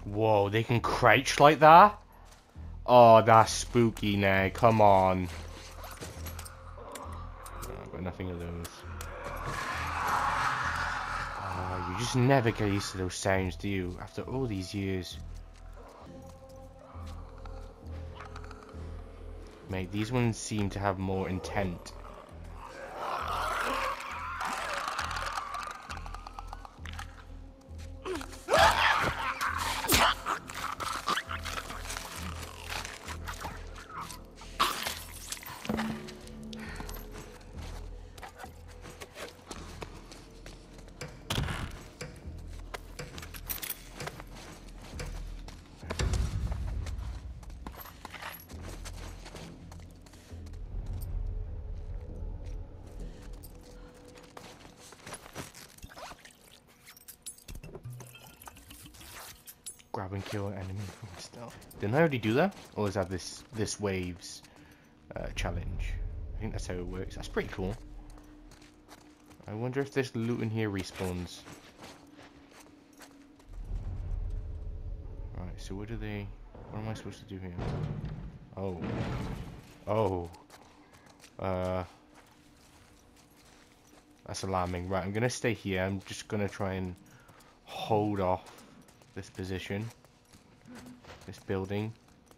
Whoa, they can crouch like that? Oh, that's spooky now. Come on. No, I've got nothing of those. Oh, you just never get used to those sounds, do you? After all these years. Mate, these ones seem to have more intent. Grab and kill an enemy from stealth. Didn't I already do that? Or is that this wave's challenge? I think that's how it works. That's pretty cool. I wonder if this loot in here respawns. Right, so what am I supposed to do here? Oh. Oh. That's alarming. Right, I'm gonna stay here. I'm just gonna try and hold off this position, this building.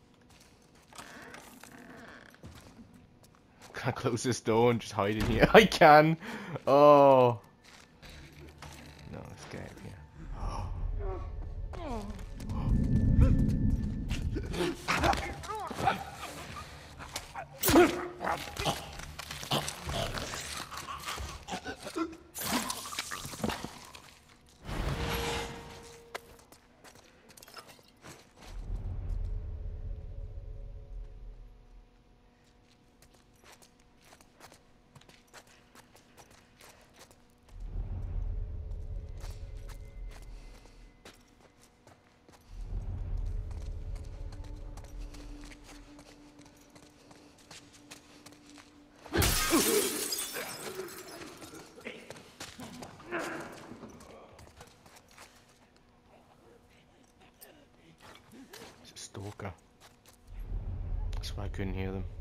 Can I close this door and just hide in here? I can! Oh! No, let's get out of here. It's a stalker. That's why I couldn't hear them.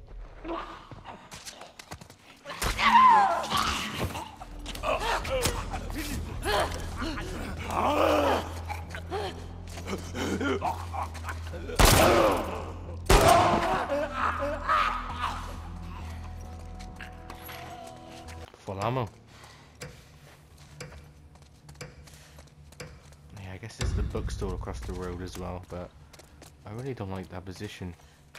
Full ammo. Yeah, I guess it's the bookstore across the road as well, but I really don't like that position.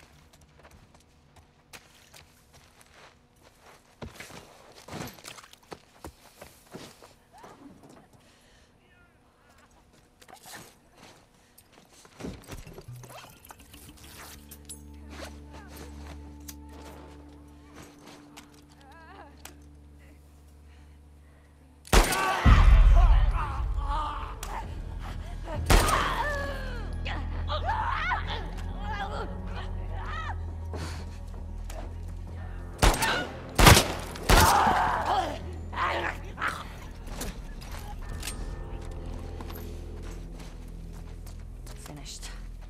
Finished.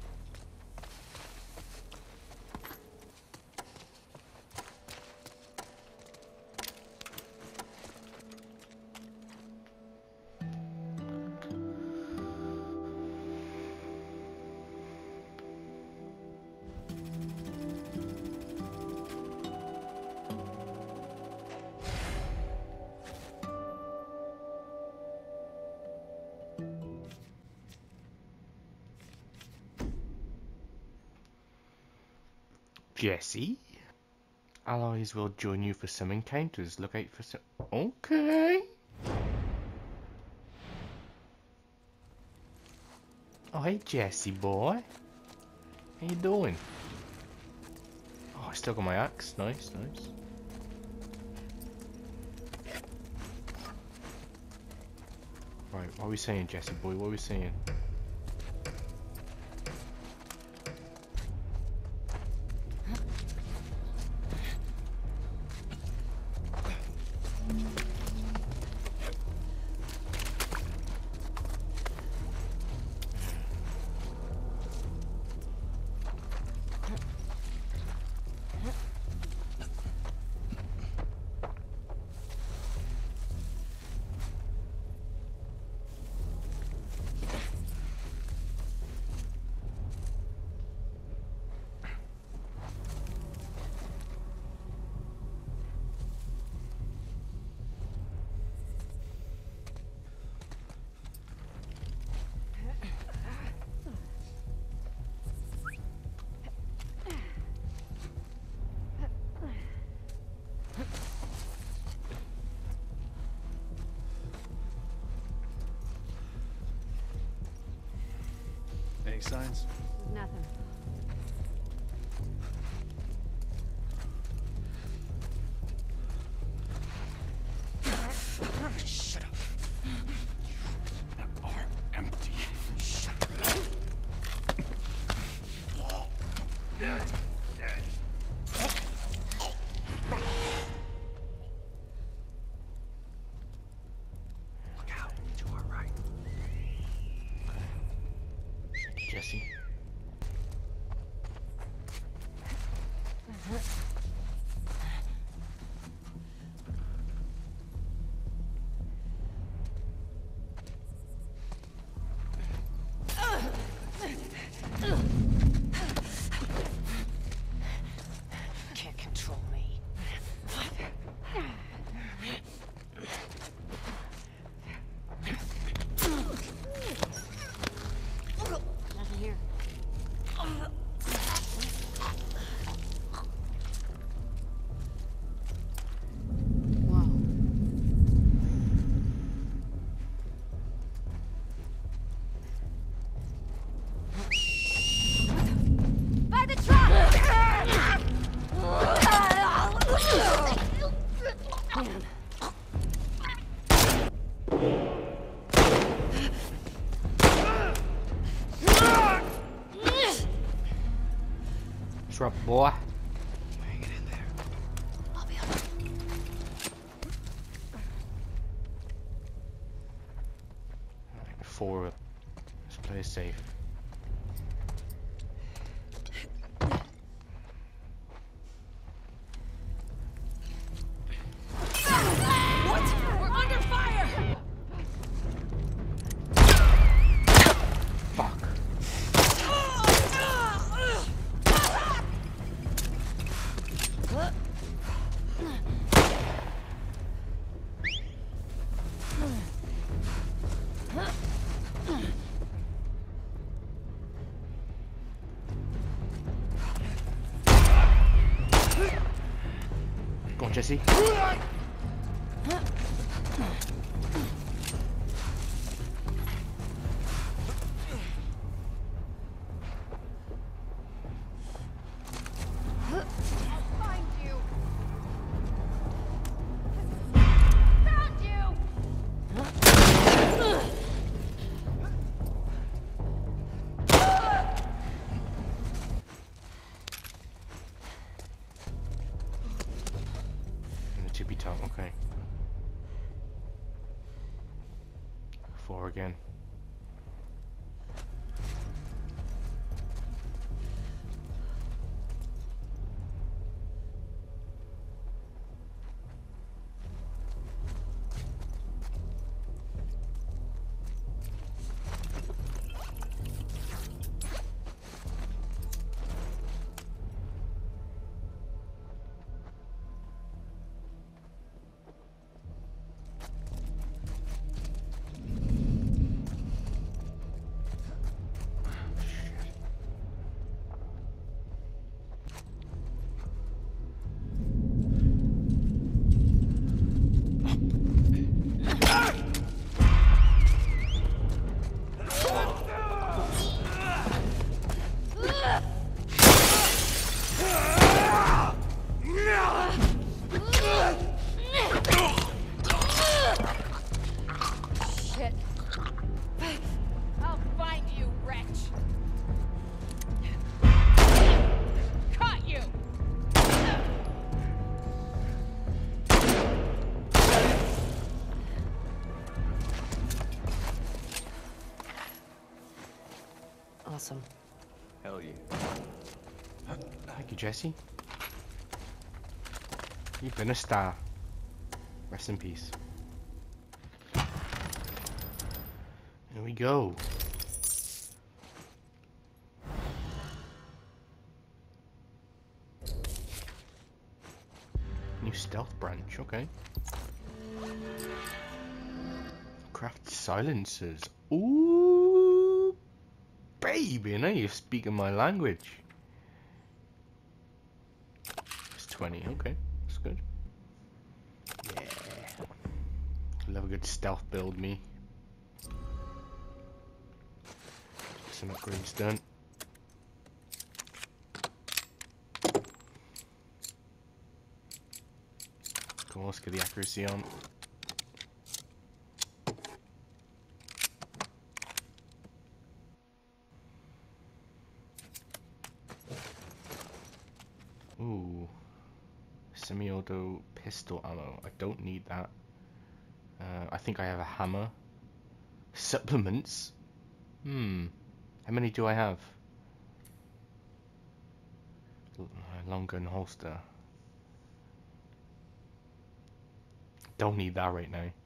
Jesse? Allies will join you for some encounters. Look out for some... Okay. Oh, hey, Jesse boy. How you doing? Oh, I still got my axe. Nice, nice. Right, what are we saying, Jesse boy? What are we saying? signs? Nothing. Shut up. Are empty. Shut up. Look out, to our right. Jesse. Can't control me. Nothing here. Whoa. By the truck! What's up, boy? Hang it in there. I'll be on. Alright, 4 up. Let's play it safe. What? We're under fire! Fuck. Go on, Jesse. Find you! Found you! And the tippy top, okay. 4 again. Shit. I'll find you, wretch. Caught you. Awesome. Hell yeah. Thank you, Jesse. You've been a star. Rest in peace. Here we go. New stealth branch, okay. Craft silencers. Ooh, baby, now you're speaking my language. It's 20, okay, that's good. Yeah. Love a good stealth build, me. some upgrades done. Cool, let's get the accuracy on. Ooh. Semi-auto pistol ammo. I don't need that. I think I have a hammer. Supplements? How many do I have? Long gun holster. Don't need that right now.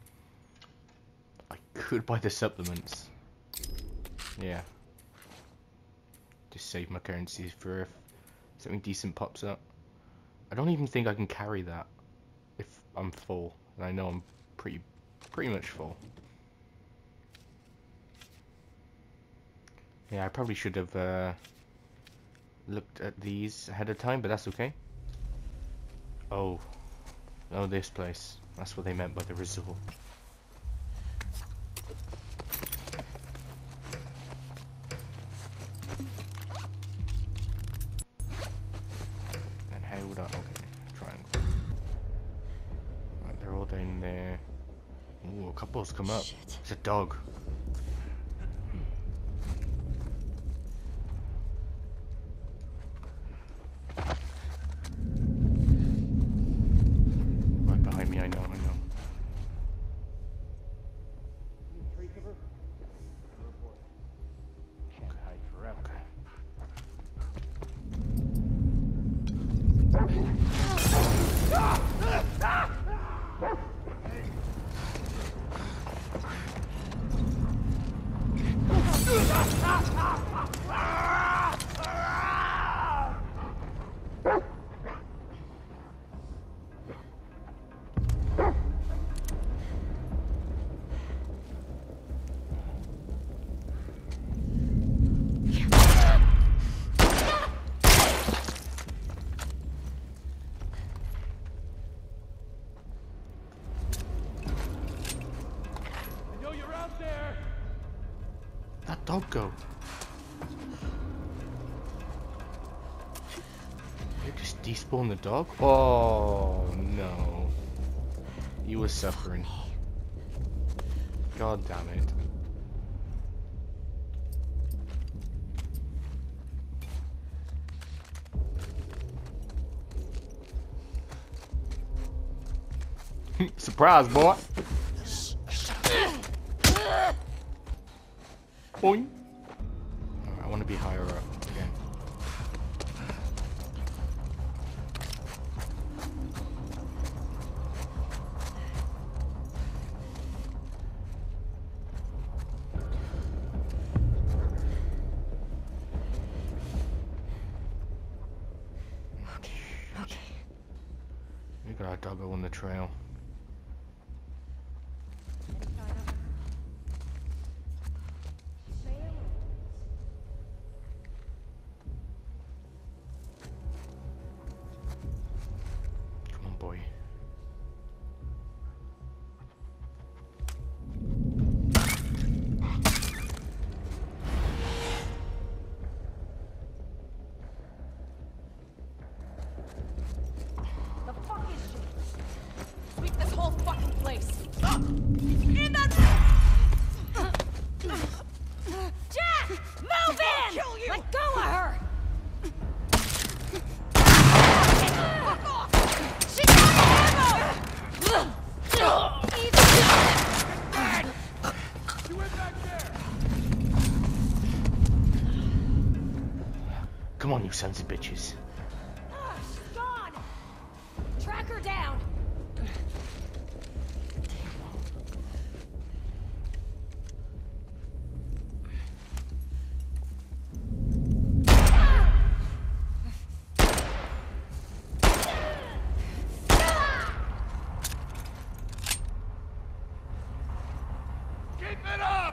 I could buy the supplements. Yeah. Just save my currencies for if something decent pops up. I don't even think I can carry that if I'm full. And I know I'm pretty much full. Yeah, I probably should have looked at these ahead of time, but that's okay. Oh, this place. That's what they meant by the resort. And how would I? Okay, triangle. Right, they're all down there. Ooh, a couple's come up. Shit. It's a dog. Dog go? You just despawn the dog? Oh no. You were suffering. God damn it. Surprise, boy. Boing. Right, I want to be higher up again. Okay. We got our doggo on the trail. Boy. The fuck is she? Sweep this whole fucking place. In that. Jack, move in! Kill you. Let go of her. Fuck off! She got ammo! She went back there. Come on, you sons of bitches. She's gone! Track her down! Keep it up.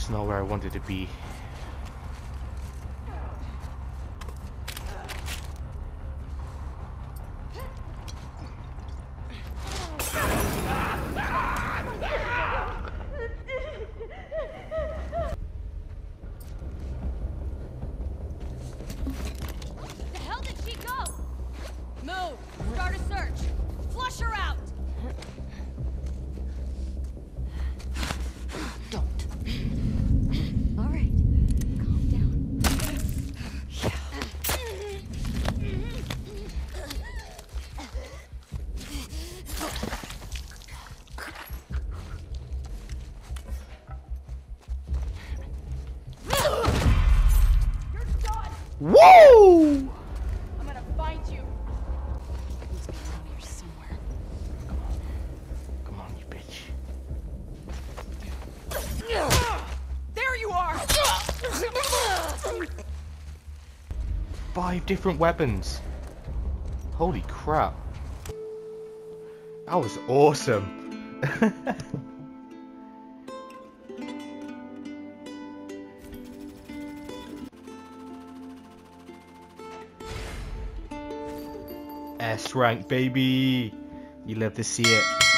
That's not where I wanted to be. The hell did she go? Move! Start a search! Flush her out! Don't. All right. Calm down. You're done! Woo! I'm gonna find you. He's around here somewhere. Come on, you bitch. There you are! 5 different weapons. Holy crap. That was awesome. S rank, baby. You love to see it.